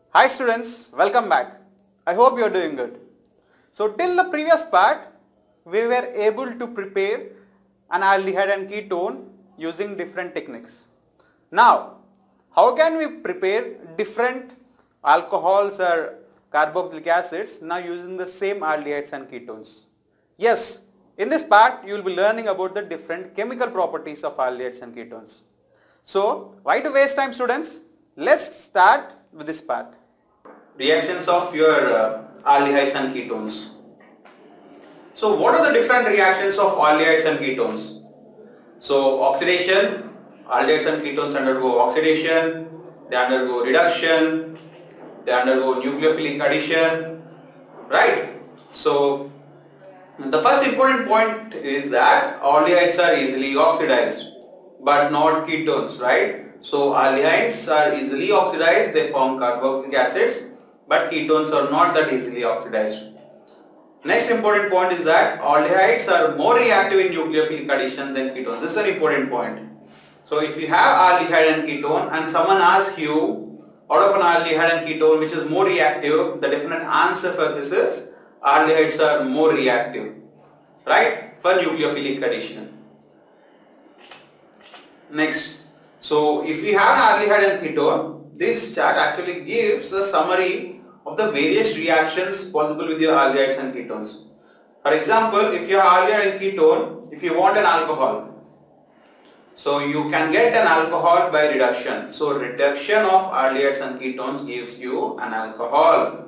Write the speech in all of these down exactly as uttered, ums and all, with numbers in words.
Hi students, welcome back. I hope you are doing good. So till the previous part, we were able to prepare an aldehyde and ketone using different techniques. Now, how can we prepare different alcohols or carboxylic acids now using the same aldehydes and ketones? Yes, in this part you will be learning about the different chemical properties of aldehydes and ketones. So, why to waste time students? Let's start with this part. Reactions of your uh, aldehydes and ketones. So what are the different reactions of aldehydes and ketones? So oxidation, aldehydes and ketones undergo oxidation, they undergo reduction, they undergo nucleophilic addition, right? So the first important point is that aldehydes are easily oxidized but not ketones, right? So aldehydes are easily oxidized, they form carboxylic acids, but ketones are not that easily oxidized. Next important point is that aldehydes are more reactive in nucleophilic addition than ketones. This is an important point. So if you have aldehyde and ketone and someone asks you out of an aldehyde and ketone which is more reactive, the definite answer for this is aldehydes are more reactive, right, for nucleophilic addition. Next, so if we have an aldehyde and ketone, this chart actually gives a summary of the various reactions possible with your aldehydes and ketones. For example, if you have aldehyde and ketone, if you want an alcohol, so you can get an alcohol by reduction. So reduction of aldehydes and ketones gives you an alcohol.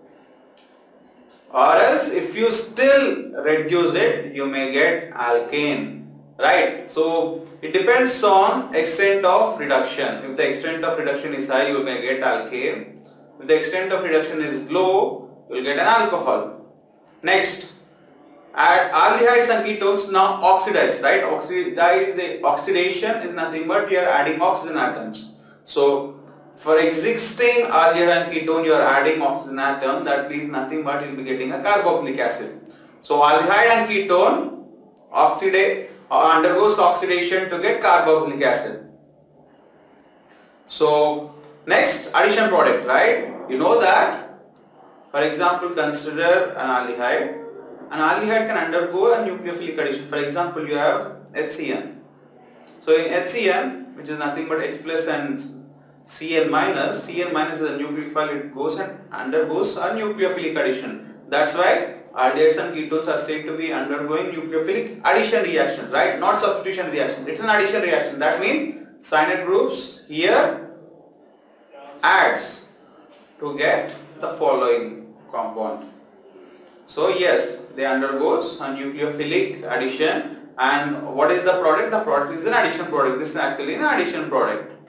Or else if you still reduce it, you may get alkane, right? So it depends on extent of reduction. If the extent of reduction is high, you may get alkane. If the extent of reduction is low, you will get an alcohol. Next, add aldehydes and ketones now oxidize, right? Oxidize, oxidation is nothing but you are adding oxygen atoms. So for existing aldehyde and ketone, you are adding oxygen atom, that means nothing but you will be getting a carboxylic acid. So aldehyde and ketone oxidate or undergoes oxidation to get carboxylic acid. So next, addition product, right? You know that, for example, consider an aldehyde. An aldehyde can undergo a nucleophilic addition. For example, you have H C n. So in H C n, which is nothing but H plus and C n minus, C n minus is a nucleophile, it goes and undergoes a nucleophilic addition. That's why aldehydes and ketones are said to be undergoing nucleophilic addition reactions, right? Not substitution reactions. It's an addition reaction. That means cyanide groups here adds to get the following compound. So yes, they undergoes a nucleophilic addition, and what is the product? The product is an addition product. This is actually an addition product.